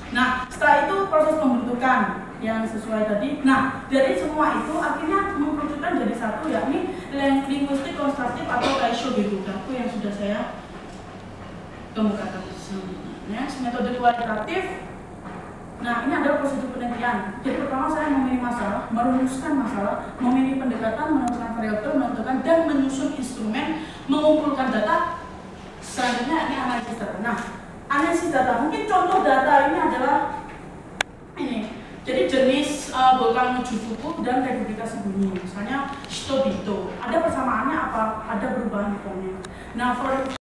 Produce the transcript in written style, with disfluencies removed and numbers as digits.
Nah, setelah itu proses pembentukan yang sesuai tadi. Nah, dari semua itu akhirnya mengkerucutkan jadi satu, yakni linguistik konstruktif atau ratio gitu. Itu yang sudah saya kemukakan selanjutnya. Next, metode kualitatif. Nah, ini adalah prosedur penelitian. Jadi pertama saya memilih masalah, merumuskan masalah, memilih pendekatan, menentukan variabel, menentukan dan menyusun instrumen, mengumpulkan data. Selanjutnya ini analisis data. Nah, analisis data, mungkin contoh data ini adalah ini. Jadi jenis volkan Mujufuku dan reduplikas bumi. Misalnya Shito Bito. Ada persamaannya apa? Ada perubahan formnya. Nah,